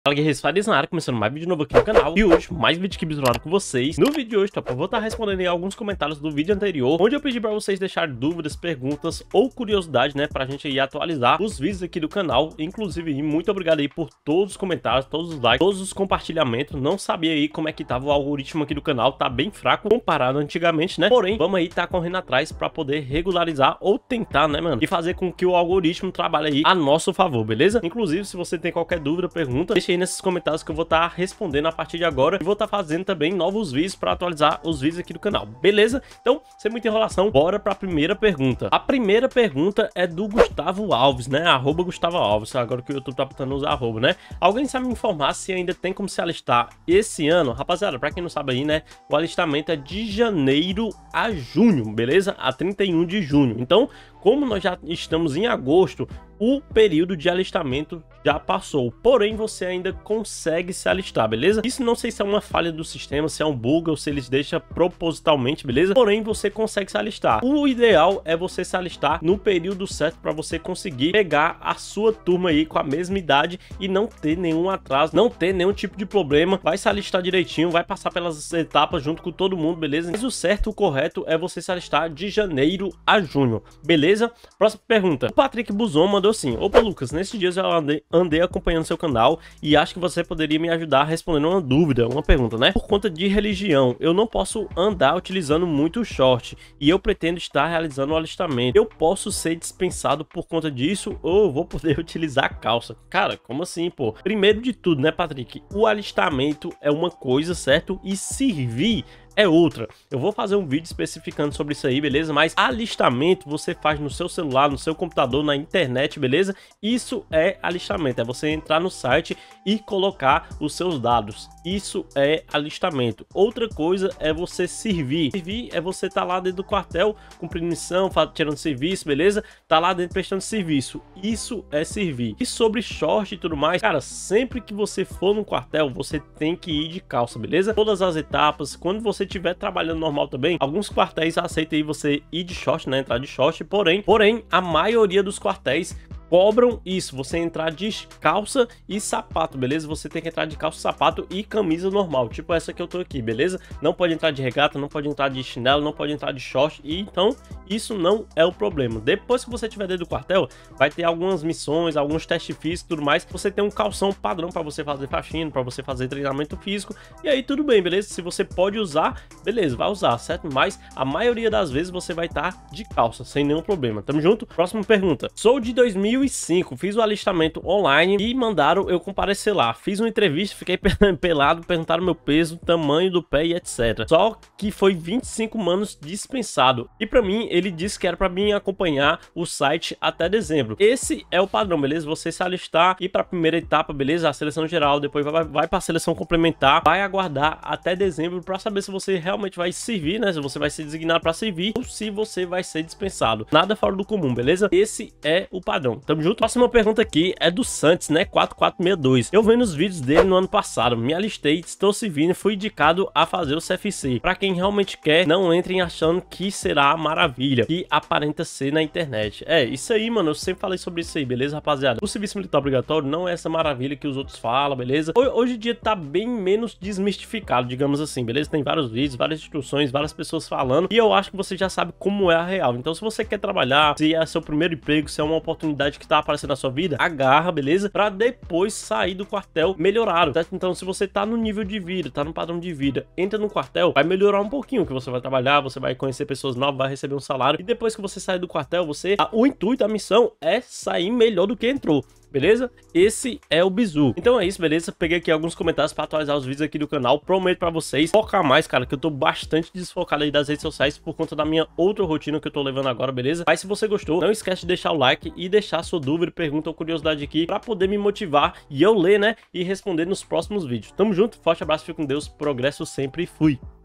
Fala guerreiros, Farias na área, começando mais vídeo novo aqui no canal. E hoje, mais vídeo que bisurado com vocês. No vídeo de hoje, eu vou estar respondendo aí alguns comentários do vídeo anterior, onde eu pedi pra vocês deixarem dúvidas, perguntas ou curiosidade, né, pra gente aí atualizar os vídeos aqui do canal. Inclusive, muito obrigado aí por todos os comentários, todos os likes, todos os compartilhamentos. Não sabia aí como é que tava o algoritmo aqui do canal, tá bem fraco comparado antigamente, né? Porém, vamos aí tá correndo atrás pra poder regularizar ou tentar, né, mano, e fazer com que o algoritmo trabalhe aí a nosso favor, beleza? Inclusive, se você tem qualquer dúvida, pergunta, deixa aí nesses comentários que eu vou estar respondendo a partir de agora e vou estar fazendo também novos vídeos para atualizar os vídeos aqui do canal, beleza? Então, sem muita enrolação, bora para a primeira pergunta. A primeira pergunta é do Gustavo Alves, né? Arroba Gustavo Alves, agora que o YouTube tá botando os arroba, né? Alguém sabe me informar se ainda tem como se alistar esse ano? Rapaziada, para quem não sabe aí, né? O alistamento é de janeiro a junho, beleza? A 31 de junho. Então, como nós já estamos em agosto, o período de alistamento já passou, porém você ainda consegue se alistar, beleza? Isso não sei se é uma falha do sistema, se é um bug ou se eles deixam propositalmente, beleza? Porém você consegue se alistar. O ideal é você se alistar no período certo para você conseguir pegar a sua turma aí com a mesma idade e não ter nenhum atraso, não ter nenhum tipo de problema. Vai se alistar direitinho, vai passar pelas etapas junto com todo mundo, beleza? Mas o certo, o correto é você se alistar de janeiro a junho, beleza? Próxima pergunta. O Patrick Buzon mandou assim: opa Lucas, nesses dias eu andei acompanhando seu canal e acho que você poderia me ajudar respondendo uma dúvida, uma pergunta, né? Por conta de religião, eu não posso andar utilizando muito short e eu pretendo estar realizando o alistamento. Eu posso ser dispensado por conta disso ou eu vou poder utilizar calça? Cara, como assim, pô? Primeiro de tudo, né, Patrick? O alistamento é uma coisa, certo? E servir é outra. Eu vou fazer um vídeo especificando sobre isso aí, beleza? Mas alistamento você faz no seu celular, no seu computador, na internet, beleza? Isso é alistamento, é você entrar no site e colocar os seus dados. Isso é alistamento. Outra coisa é você servir. Servir é você tá lá dentro do quartel, cumprindo missão, tirando serviço, beleza? Tá lá dentro prestando serviço. Isso é servir. E sobre short e tudo mais, cara, sempre que você for no quartel, você tem que ir de calça, beleza? Todas as etapas, quando você estiver trabalhando normal também, alguns quartéis aceitam aí você ir de short, né? Entrar de short, porém, a maioria dos quartéis cobram isso, você entrar de calça e sapato, beleza? Você tem que entrar de calça, sapato e camisa normal, tipo essa que eu tô aqui, beleza? Não pode entrar de regata, não pode entrar de chinelo, não pode entrar de short, e então isso não é o problema. Depois que você estiver dentro do quartel, vai ter algumas missões, alguns testes físicos e tudo mais, você tem um calção padrão para você fazer faxina, para você fazer treinamento físico, e aí tudo bem, beleza? Se você pode usar, beleza, vai usar, certo? Mas a maioria das vezes você vai estar de calça, sem nenhum problema. Tamo junto? Próxima pergunta. Sou de 2005, fiz o alistamento online e mandaram eu comparecer lá. Fiz uma entrevista, fiquei pelado, perguntaram meu peso, tamanho do pé e etc. Só que foi 25 manos dispensado. E pra mim, ele disse que era pra mim acompanhar o site até dezembro. Esse é o padrão, beleza? Você se alistar, ir pra primeira etapa, beleza? A seleção geral, depois vai pra seleção complementar, vai aguardar até dezembro pra saber se você realmente vai servir, né? Se você vai ser designado pra servir ou se você vai ser dispensado. Nada fora do comum, beleza? Esse é o padrão. Tamo junto? Próxima pergunta aqui é do Santos, né? 4462. Eu vendo os vídeos dele no ano passado, me alistei, estou servindo, fui indicado a fazer o CFC. Pra quem realmente quer, não entrem achando que será maravilha, que aparenta ser na internet. É, isso aí, mano, eu sempre falei sobre isso aí, beleza, rapaziada? O serviço militar obrigatório não é essa maravilha que os outros falam, beleza? Hoje em dia tá bem menos desmistificado, digamos assim, beleza? Tem vários vídeos, várias instruções, várias pessoas falando, e eu acho que você já sabe como é a real. Então, se você quer trabalhar, se é seu primeiro emprego, se é uma oportunidade que tá aparecendo na sua vida, agarra, beleza? Pra depois sair do quartel melhorado, certo? Então, se você tá no nível de vida, tá no padrão de vida, entra no quartel, vai melhorar um pouquinho, que você vai trabalhar, você vai conhecer pessoas novas, vai receber um salário, e depois que você sair do quartel, o intuito, a missão é sair melhor do que entrou. Beleza? Esse é o bizu. Então é isso, beleza? Peguei aqui alguns comentários para atualizar os vídeos aqui do canal. Prometo para vocês focar mais, cara, que eu tô bastante desfocado aí das redes sociais por conta da minha outra rotina que eu tô levando agora, beleza? Mas se você gostou, não esquece de deixar o like e deixar sua dúvida, pergunta ou curiosidade aqui para poder me motivar e eu ler, né? E responder nos próximos vídeos. Tamo junto, forte abraço, fique com Deus, progresso sempre e fui!